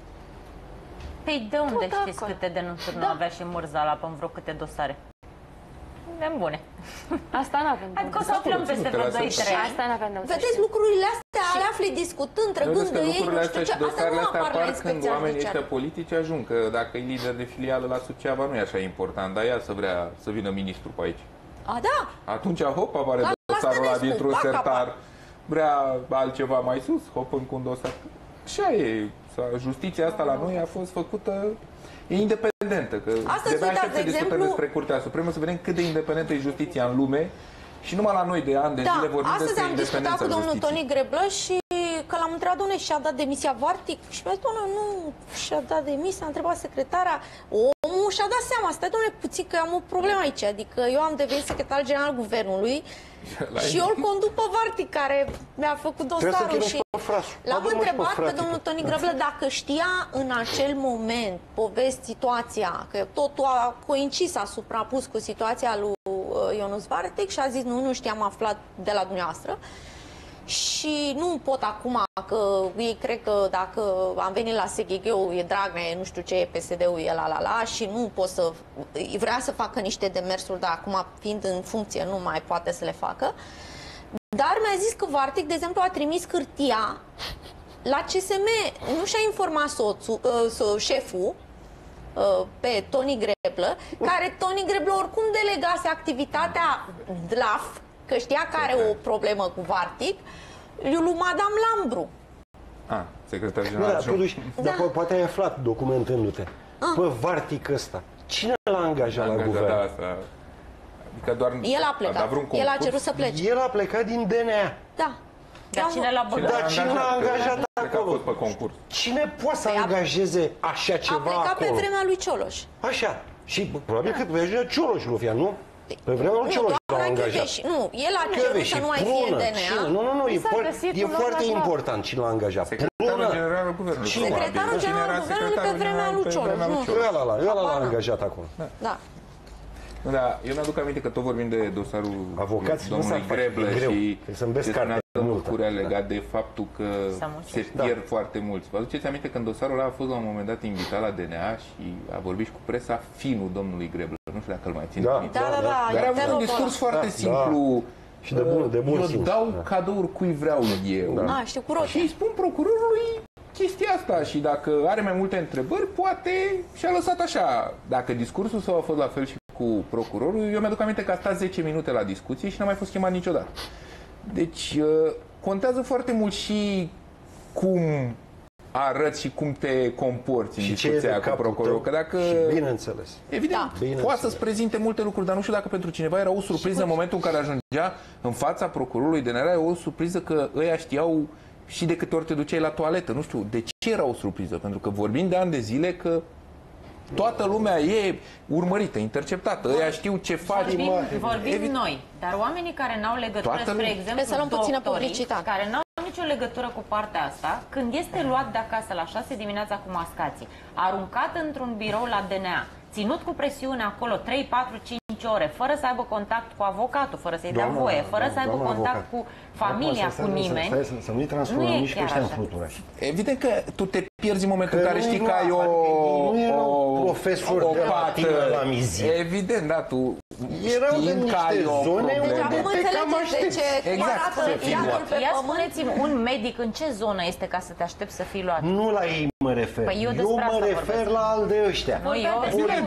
Speaker 2: Păi de unde
Speaker 4: Tot
Speaker 2: știți
Speaker 4: acolo.
Speaker 2: câte denunțuri nu avea și Mârza la până vreo câte dosare? Ne bune.
Speaker 4: Asta nu avem.
Speaker 2: Adică o să aflăm peste vreo 2-3 ani.
Speaker 4: Asta nu avem.
Speaker 1: Vedeți lucrurile astea, le afli discutând, trăgând de ei,
Speaker 5: lucrurile
Speaker 1: nu
Speaker 5: astea
Speaker 1: știu ce.
Speaker 5: și
Speaker 1: Asta
Speaker 5: dosarele
Speaker 1: nu
Speaker 5: astea
Speaker 1: apar la
Speaker 5: apar când
Speaker 1: inspecția
Speaker 5: oamenii
Speaker 1: judiciară.
Speaker 5: ăștia politici ajung, că dacă e lider de filială la Suceava nu e așa important, dar ea să vrea să vină ministru pe aici.
Speaker 1: A, da.
Speaker 5: Atunci, hop, apare
Speaker 1: Ca la
Speaker 5: dosarul ăla
Speaker 1: Stănescu,
Speaker 5: dintr-un
Speaker 1: pac,
Speaker 5: sertar.
Speaker 1: pac.
Speaker 5: Vrea altceva mai sus, hop, încă un dosar. Așa e. Justiția asta la noi a fost făcută. E independentă. Că
Speaker 1: Astăzi,
Speaker 5: de-abia
Speaker 1: uitați,
Speaker 5: aștept să
Speaker 1: de
Speaker 5: discutăm
Speaker 1: exemplu-
Speaker 5: despre Curtea Supremă, să vedem cât de independentă e justiția în lume. Și numai la noi de ani de zile vorbim
Speaker 1: astăzi
Speaker 5: despre
Speaker 1: am discutat
Speaker 5: independența
Speaker 1: cu domnul
Speaker 5: justiției.
Speaker 1: Toni Greblă și că l-am întrebat, domnule, și-a dat demisia Vartic? Și mi-a zis, domnule, nu și-a dat demisia, a întrebat secretara. Omul și-a dat seama, stai, domnule, puțin, că eu am o problemă aici. Adică eu am devenit secretar general al guvernului și eu îl conduc pe Vartic, care mi-a făcut dosarul. Și l-am întrebat pe domnul Toni Greblă dacă știa în acel moment situația, că totul a coincis, a suprapus cu situația lui Ionuț Vartic și a zis, nu știam, aflat de la dumneavoastră. Și nu pot acum, că ei cred că dacă am venit la SGG-ul, e Dragnea, e nu știu ce, e PSD-ul, e la, și nu pot să... Vrea să facă niște demersuri, dar acum, fiind în funcție, nu mai poate să le facă. Dar mi-a zis că Vartic, de exemplu, a trimis hârtia la CSM, nu și-a informat șeful, pe Toni Greblă, care Toni Greblă oricum delegase activitatea DLAF, că știa că are o problemă cu Vartic, lui Madame Lambru.
Speaker 5: Secretar
Speaker 3: Nu,
Speaker 5: general.
Speaker 3: dar totuși, dar poate ai aflat documentându-te. Pe Vartic ăsta, cine l-a angajat la guvern?
Speaker 5: Da, asta. Adică doar
Speaker 1: El a plecat, el a cerut să plece.
Speaker 3: El a plecat din DNA.
Speaker 1: Da.
Speaker 2: Dar cine l-a băgat?
Speaker 3: Dar cine l-a angajat
Speaker 5: Cred că a
Speaker 3: acolo?
Speaker 5: fost pe concurs.
Speaker 3: Cine poate să angajeze așa
Speaker 1: A
Speaker 3: ceva
Speaker 1: plecat
Speaker 3: acolo?
Speaker 1: pe vremea lui Cioloș.
Speaker 3: Așa. Și probabil că pe vremea Cioloș nu fia, nu? Pe vremea lui Cioloș l-a angajat.
Speaker 1: Chioveși. Nu, el a cerut să nu mai fie în DNA.
Speaker 3: Nu,
Speaker 4: I s-a găsit
Speaker 3: e
Speaker 4: un loc
Speaker 3: foarte
Speaker 4: la
Speaker 3: important cine l-a angajat.
Speaker 5: Secretarul general al guvernului.
Speaker 3: Cine?
Speaker 5: probabil.
Speaker 1: Secretarul
Speaker 5: Cine
Speaker 1: general
Speaker 5: era
Speaker 1: al guvernului pe
Speaker 5: secretarul
Speaker 1: vremea
Speaker 5: general
Speaker 1: lui
Speaker 5: pe
Speaker 1: Cioloș,
Speaker 5: vremea lui
Speaker 1: nu.
Speaker 5: Cioloș?
Speaker 3: Ăla l-a angajat acolo.
Speaker 1: Da.
Speaker 5: Da, eu mi-aduc aminte că tot vorbim de dosarul
Speaker 3: Avocații nu
Speaker 5: domnului
Speaker 3: s-ar face,
Speaker 5: Greblă
Speaker 3: e greu.
Speaker 5: și
Speaker 3: Trebuie să înveți
Speaker 5: ce spunea
Speaker 3: carte
Speaker 5: domnul
Speaker 3: multă.
Speaker 5: Curea legat de faptul că
Speaker 2: S-a mulțit.
Speaker 5: se pierd foarte mulți. Vă aduceți aminte când dosarul ăla a fost la un moment dat invitat la DNA și a vorbit și cu presa finul domnului Greblă. Nu știu dacă îl mai ține.
Speaker 3: Da.
Speaker 5: minte.
Speaker 1: Da.
Speaker 5: Care a avut un discurs foarte simplu.
Speaker 3: Și de bun
Speaker 5: eu
Speaker 3: simț.
Speaker 5: dau cadouri cui vreau eu.
Speaker 1: A, știu, cu rochia.
Speaker 5: Și îi spun procurorului chestia asta și dacă are mai multe întrebări, poate și-a lăsat așa. Dacă discursul său a fost la fel și cu procurorul, eu mi-aduc aminte că a stat 10 minute la discuție și n-a mai fost chemat niciodată. Deci contează foarte mult și cum arăți și cum te comporți în
Speaker 3: Și ce e
Speaker 5: discuția
Speaker 3: de
Speaker 5: cu
Speaker 3: capul
Speaker 5: procurorul.
Speaker 3: tău.
Speaker 5: Că dacă...
Speaker 3: Și bineînțeles.
Speaker 5: Evident,
Speaker 3: Da.
Speaker 5: poate să-ți prezinte multe lucruri, dar nu știu dacă pentru cineva era o surpriză în momentul în care ajungea în fața procurorului de era o surpriză că ăia știau și de câte ori te duceai la toaletă. Nu știu, de ce era o surpriză? Pentru că vorbim de ani de zile că Toată lumea e urmărită, interceptată. Ăia știu ce faci.
Speaker 2: Vorbim noi, dar oamenii care n-au legătură, spre exemplu, doctorii, care n-au nicio legătură cu partea asta, când este luat de acasă la 6 dimineața cu mascații, aruncat într-un birou la DNA, ținut cu presiune acolo 3, 4, 5 ore, fără să aibă contact cu avocatul, fără să-i dea voie, fără să aibă contact cu familia, cu nimeni,
Speaker 3: să nu-i transformăm nici pe ăștia în fluturași.
Speaker 5: Evident că tu te pierzi în momentul în care știi că ai o
Speaker 3: profesor de latină la mizie.
Speaker 5: Evident, da, tu
Speaker 3: erau
Speaker 5: știind că ai o problemă.
Speaker 1: Acum înțelegeți de ce arată iadul pe
Speaker 2: Ia
Speaker 1: pământ?
Speaker 2: spuneți-mi, un medic în ce zonă este ca să te aștepți să fii luat?
Speaker 3: Nu la ei mă refer.
Speaker 2: Păi eu
Speaker 3: mă refer la al de ăștia.
Speaker 2: Nu, eu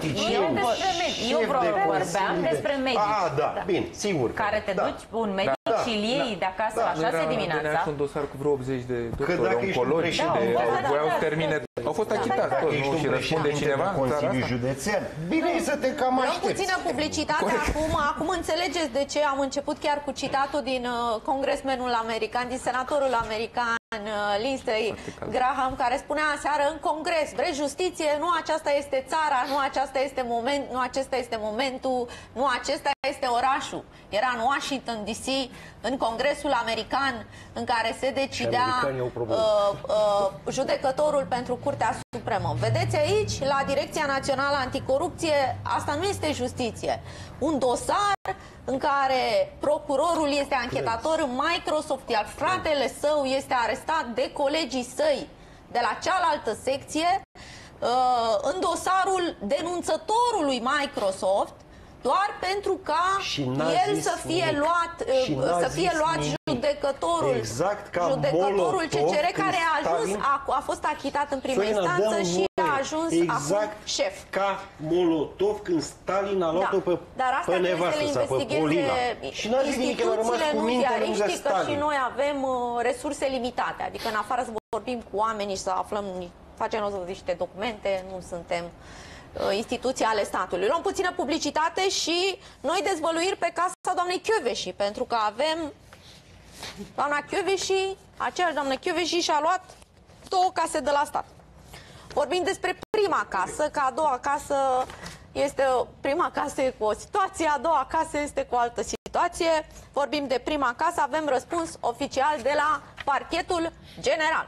Speaker 2: vorbeam despre medici.
Speaker 3: Ah, da, bine, sigur.
Speaker 2: Care te duci un medic și îl iei de acasă la 6 dimineața.
Speaker 5: Un dosar cu vreo 80 de doctori oncologi. Voiau să termine. Au fost achitați toți, nu? Și răspunde cineva în
Speaker 3: Consiliul Județean. Bine e să te cam aștepți.
Speaker 1: Puțină publicitate acum înțelegeți de ce am început chiar cu citatul din congresmenul american, din senatorul american Lindsey Graham, care spunea aseară în Congres: vreți justiție? Nu aceasta este țara, nu acesta este nu acesta este momentul, nu acesta este orașul. Era în Washington DC, în Congresul american, în care se decidea judecătorul pentru Curtea Supremă. Vedeți aici, la Direcția Națională Anticorupție, asta nu este justiție. Un dosar în care procurorul este anchetator în Microsoft, iar fratele său este arestat de colegii săi de la cealaltă secție, în dosarul denunțătorului Microsoft, doar pentru ca el să fie luat judecătorul.
Speaker 3: Exact ca
Speaker 1: judecătorul CCR, care a fost achitat în primă instanță și a ajuns acum șef.
Speaker 3: Ca Molotov când Stalin a luat-o pe nevastă sa, pe Polina. Și n-a zis nimic, el a rămas cu mintea lângă Stalin.
Speaker 1: Și noi avem resurse limitate, adică în afară să vorbim cu oamenii și să aflăm, facem niște documente, nu suntem instituții ale statului. Luăm puțină publicitate și noi dezvăluiri pe casa doamnei Kövesi, pentru că avem doamna Kövesi, aceeași doamnă Kövesi și-a luat 2 case de la stat. Vorbim despre prima casă, că a doua casă este, prima casă e cu o situație, a doua casă este cu o altă situație. Vorbim de prima casă, avem răspuns oficial de la Parchetul General.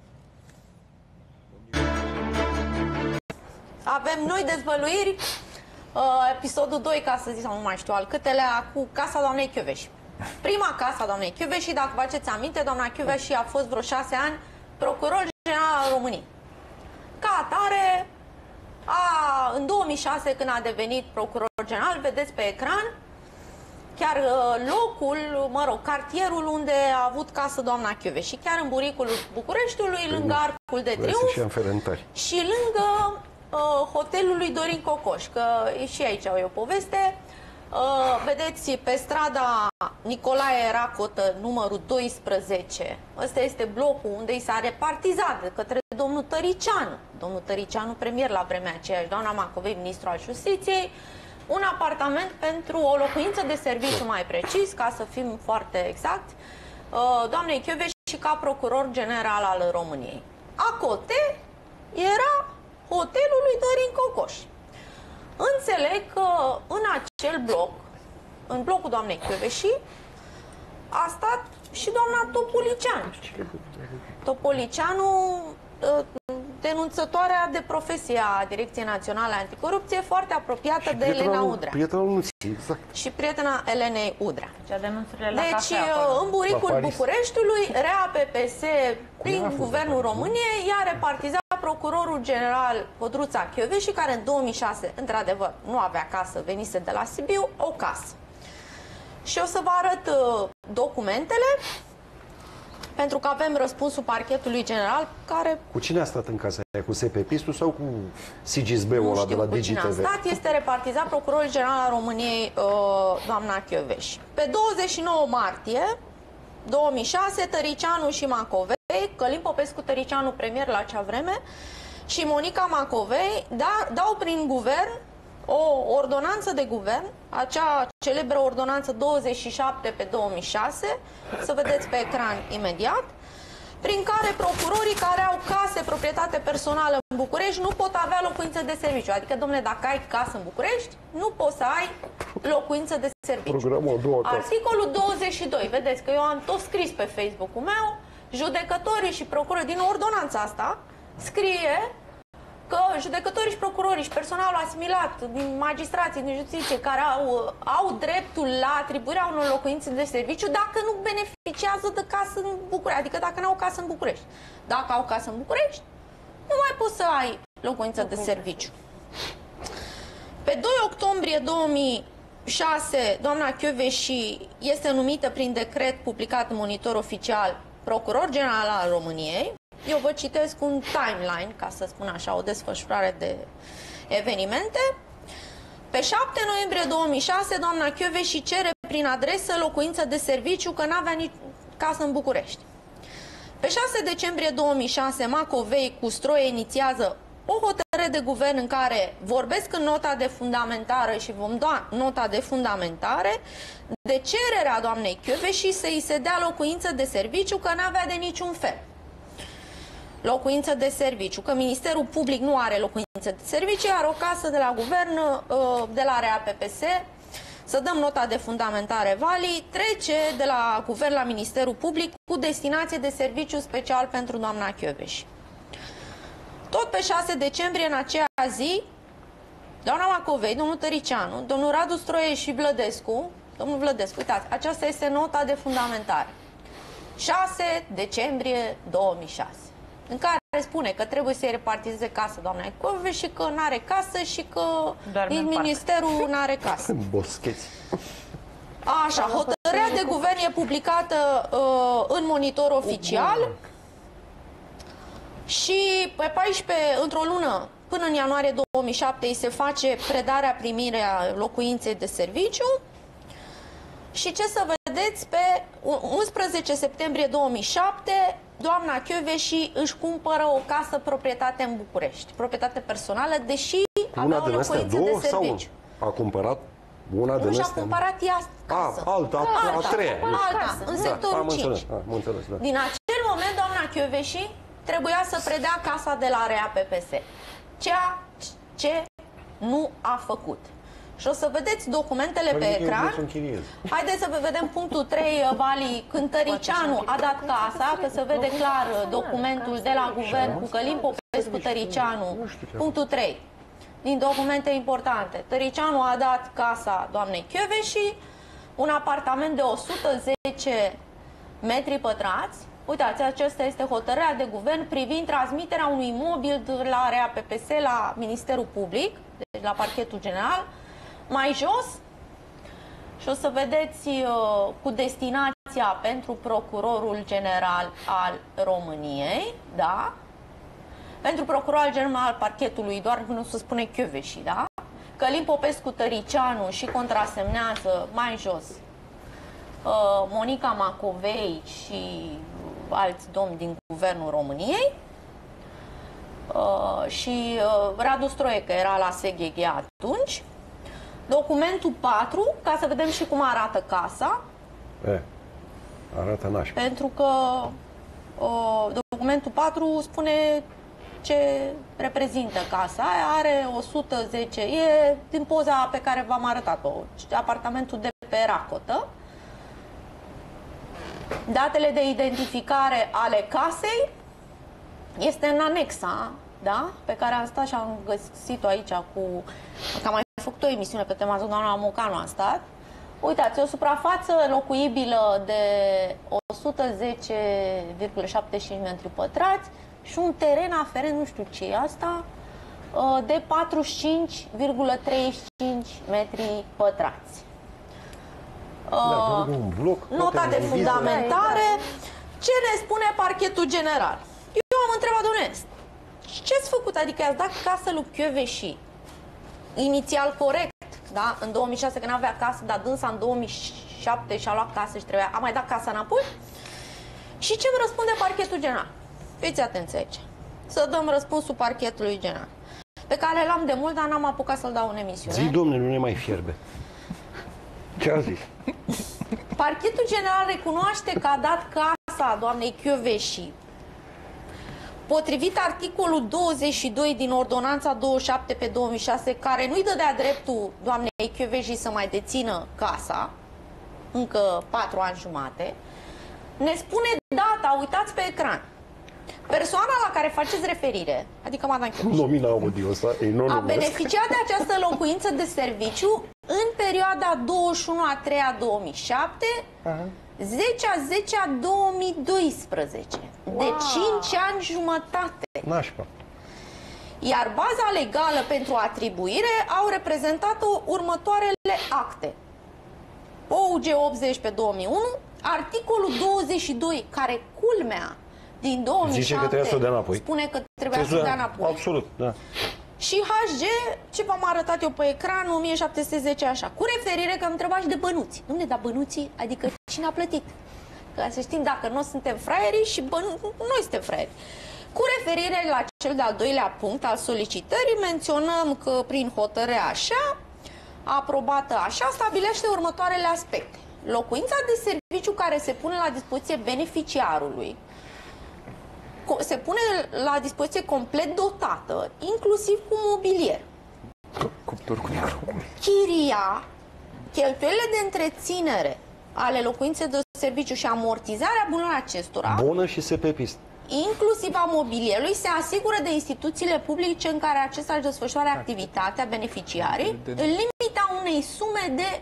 Speaker 1: Avem noi dezvăluiri, episodul 2, ca să zic, sau nu mai știu al câtelea, cu casa doamnei Kövesi. Prima casa a doamnei Kövesi, dacă vă faceți aminte, doamna Kövesi a fost vreo 6 ani procuror general al României. Ca atare, în 2006, când a devenit procuror general, vedeți pe ecran, chiar locul, cartierul unde a avut casă doamna Kövesi, chiar în buricul Bucureștiului, lângă Arcul de Triunf și lângă hotelul lui Dorin Cocoș, că și aici e o poveste. Vedeți, pe strada Nicolae Racotă, numărul 12, ăsta este blocul unde i s-a repartizat de către domnul Tăricianu. Domnul Tăricianu, premier la vremea aceea, doamna Macovei, ministru al Justiției, un apartament pentru o locuință de serviciu, mai precis, ca să fim foarte exact, doamnei Kövesi ca procuror general al României. Acote era hotelul lui Dorin Cocoș. Înțeleg că în acel bloc, în blocul doamnei Kövesi, a stat și doamna Topoliceanu. Topoliceanu, denunțătoarea de profesie a Direcției Naționale Anticorupție, foarte apropiată de Elena Udrea.
Speaker 3: Exact.
Speaker 1: Și prietena Elenei Udrea.
Speaker 2: Deci,
Speaker 1: în buricul Bucureștiului, rea PPS, prin Guvernul României, i-a repartizat procurorul general Codruța Kövesi, care în 2006, într-adevăr, nu avea casă, venise de la Sibiu, o casă. Și o să vă arăt documentele, pentru că avem răspunsul Parchetului General, care...
Speaker 3: Cu cine a stat în casa aia? Cu SPP-istul sau cu Sigisbeu ăla de la DigiTV?
Speaker 1: Nu știu cu cine a stat, este repartizat procurorul general al României, doamna Kövesi. Pe 29 martie 2006, Tăricianu și Macovei, Călin Popescu Tăricianu, premier la acea vreme, și Monica Macovei dau prin guvern o ordonanță de guvern, acea celebră ordonanță 27 pe 2006, să vedeți pe ecran imediat, prin care procurorii care au case proprietate personală în București nu pot avea locuință de serviciu. Adică, domnule, dacă ai casă în București, nu poți să ai locuință de serviciu. Articolul 22, vedeți că eu am tot scris pe Facebook-ul meu, judecătorii și procurorii din ordonanța asta scrie că judecătorii și procurorii și personalul asimilat din magistrații, din justiție, care au dreptul la atribuirea unor locuințe de serviciu dacă nu beneficiază de casă în București, adică dacă nu au casă în București. Dacă au casă în București, nu mai poți să ai locuință de serviciu. Pe 2 octombrie 2006, doamna Kövesi este numită prin decret publicat în Monitor Oficial procuror general al României. Eu vă citesc un timeline, ca să spun așa, o desfășurare de evenimente. Pe 7 noiembrie 2006, doamna Kövesi cere prin adresă locuință de serviciu că n-avea nici casă în București. Pe 6 decembrie 2006, Macovei cu Stroie inițiază o hotărâre de guvern în care vorbesc în nota de fundamentare și vom da nota de fundamentare de cererea doamnei Kövesi să îi se dea locuință de serviciu că n-avea de niciun fel locuință de serviciu, că Ministerul Public nu are locuință de serviciu, are o casă de la guvern, de la RAPPS, să dăm nota de fundamentare Vali, trece de la guvern la Ministerul Public cu destinație de serviciu special pentru doamna Kövesi. Tot pe 6 decembrie, în aceea zi, doamna Macovei, domnul Tăricianu, domnul Radu Stroie și Vlădescu, domnul Vlădescu, uitați, aceasta este nota de fundamentare. 6 decembrie 2006. În care spune că trebuie să-i repartizeze casă doamna Kövesi și că nu are casă și că din ministerul nu are casă.
Speaker 3: Boscheți.
Speaker 1: Așa, hotărârea de guvern e publicată în Monitor Oficial și pe 14, într-o lună, până în ianuarie 2007, îi se face predarea, primirea locuinței de serviciu. Și ce să vedeți, pe 11 septembrie 2007, doamna Kövesi își cumpără o casă proprietate în București, proprietate personală, deși avea o locuință de serviciu.
Speaker 6: A cumpărat una din astea?
Speaker 1: Nu și-a cumpărat ea casă.
Speaker 6: Alta, a treia.
Speaker 1: Alta, în sectorul 5.
Speaker 6: Am înțeles, da.
Speaker 1: Din acel moment, doamna Kövesi trebuia să predea casa de la RAPPS, ceea ce nu a făcut. Și o să vedeți documentele pe ecran. Haideți să vedem punctul 3, Vali, când Tăricianu a dat casa, că se vede clar documentul de la guvern cu Călin Popescu Tăricianu. Punctul 3, din documente importante. Tăricianu a dat casa doamnei Kövesi, un apartament de 110 metri pătrați. Uitați, aceasta este hotărârea de guvern privind transmiterea unui imobil de la RAPPS la Ministerul Public, deci la Parchetul General. Mai jos, și o să vedeți cu destinația pentru Procurorul General al României, da? Pentru Procurorul General al Parchetului, doar nu se spune Kövesi, da? Călin Popescu Tăricianu și contrasemnează mai jos Monica Macovei și alți domni din Guvernul României și Radu Stroie, că era la SGG atunci. Documentul 4, ca să vedem și cum arată casa.
Speaker 6: Arată nașpa.
Speaker 1: Pentru că documentul 4 spune ce reprezintă casa aia. Are 110, e din poza pe care v-am arătat-o, apartamentul de pe Racotă. Datele de identificare ale casei este în anexa, da? Pe care am stat și am găsit-o aici cu... Că am mai făcut o emisiune pe tema asta, doamna Mocanu a stat. Uitați, o suprafață locuibilă de 110,75 metri pătrați și un teren aferent, nu știu ce e asta, de 45,35 metri pătrați. Nota de fundamentare. Ce ne spune Parchetul General? Eu am întrebat, domnule, ce-ați făcut? Adică i-ați dat casă lui Kövesi inițial corect, da? În 2006 când avea casă, dar dânsa în 2007 și-a luat casă și trebuia, a mai dat casa înapoi? Și ce îmi răspunde Parchetul General? Fiți atenți aici. Să dăm răspunsul Parchetului General, pe care l-am de mult, dar n-am apucat să-l dau în emisiune.
Speaker 6: Zi, domnule, nu ne mai fierbe. Ce a zis?
Speaker 1: Parchetul General recunoaște că a dat casa doamnei Kövesi Potrivit articolul 22 din ordonanța 27 pe 2006, care nu-i dădea dreptul doamnei Kövesi să mai dețină casa, încă 4 ani jumate, ne spune data, uitați pe ecran. Persoana la care faceți referire, adică Madame Kövesi,
Speaker 3: nomina audio-ța,
Speaker 1: a beneficiat de această locuință de serviciu în perioada 21/3/2007, 10/10/2012. De 5 ani jumătate.
Speaker 3: Nașpa.
Speaker 1: Iar baza legală pentru atribuire au reprezentat-o următoarele acte. OUG 80 pe 2001, articolul 22, care culmea din 2007
Speaker 3: zice că trebuia să o dea înapoi.
Speaker 1: Spune că trebuia să o dea înapoi.
Speaker 3: Absolut, da.
Speaker 1: Și HG, ce v-am arătat eu pe ecran, 1710 așa, cu referire că am întrebat și de bănuți. Dom'le, dar bănuții, adică cine a plătit? Ca să știm dacă noi suntem fraieri și noi suntem fraieri. Cu referire la cel de-al doilea punct al solicitării, menționăm că prin hotărâre așa, aprobată așa, stabilește următoarele aspecte. Locuința de serviciu care se pune la dispoziție beneficiarului se pune la dispoziție complet dotată, inclusiv cu mobilier.
Speaker 5: Cuptor cu microcum.
Speaker 1: Chiria, cheltuielile de întreținere ale locuinței de serviciu și amortizarea bunurilor acestora,
Speaker 3: bună și SPPist,
Speaker 1: inclusiv a mobilierului, se asigură de instituțiile publice în care acesta își desfășoară activitatea beneficiarii în limita unei sume de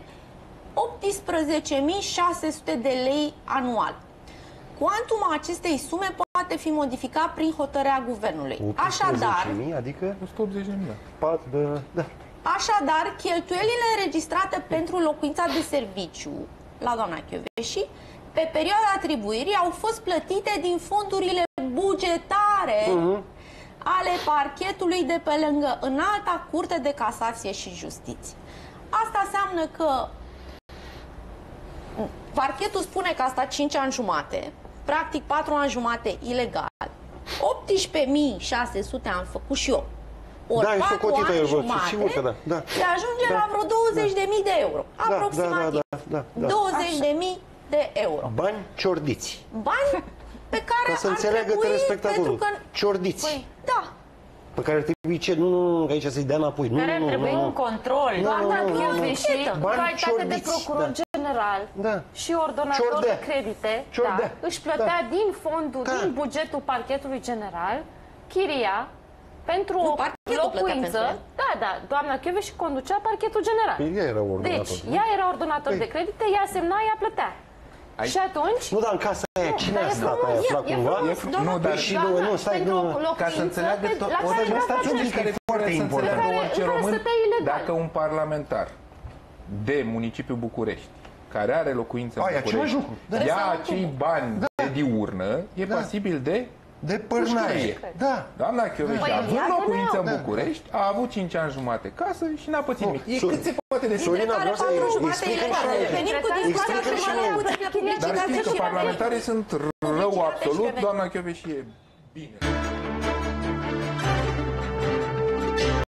Speaker 1: 18.600 de lei anual. Cuantumul acestei sume poate fi modificat prin hotărârea guvernului. Așadar,
Speaker 3: adică
Speaker 5: 180.000.
Speaker 3: Da.
Speaker 1: Așadar, cheltuielile înregistrate pentru locuința de serviciu la doamna Kövesi pe perioada atribuirii au fost plătite din fondurile bugetare ale parchetului de pe lângă Înalta Curte de Casație și Justiție. Asta înseamnă că parchetul spune că a stat 5 ani jumate, practic 4 ani jumate ilegal. 18.600 am făcut și eu. Ori 4 ani jumate,
Speaker 3: sigur că da.
Speaker 1: se ajunge la vreo 20.000 de euro. Aproximativ. 20.000 de euro.
Speaker 3: Bani ciordiți.
Speaker 1: Bani pe care
Speaker 3: ca să
Speaker 1: ar
Speaker 3: înțeleagă
Speaker 1: trebui,
Speaker 3: telespectatorul.
Speaker 1: că...
Speaker 3: Ciordiți.
Speaker 1: Păi, da.
Speaker 3: Pe care ar trebui ce? Nu, aici să-i dea înapoi.
Speaker 2: Care ar trebui un control.
Speaker 4: Doamna Kövesi, în calitate de procuror general și ordonator de credite, își plătea din fondul, din bugetul parchetului general, chiria pentru o locuință. Doamna Kövesi conducea parchetul general.
Speaker 3: Ea era ordonator.
Speaker 4: Deci, ea era ordonator de credite, ea semna, ea plătea. Și atunci...
Speaker 3: Nu, dar în casa aia, cine a stat aia? Cumva?
Speaker 5: Nu, dar
Speaker 3: și nu, stai,
Speaker 5: ca să înțeleagă tot, stați un pic, care e foarte important. Orice român, dacă un parlamentar de municipiul București, care are locuință în București, ia acei bani de diurnă, e pasibil de pârnaie.
Speaker 3: Da.
Speaker 5: Doamna Kövesi, având locuință în București, a avut 5 ani jumate casă și n-a pățit nimic. E cât se poate de simplu.
Speaker 3: Sorina, vreau să-i
Speaker 5: Dar știi că parlamentarii sunt rău absolut, doamna Kövesi e bine.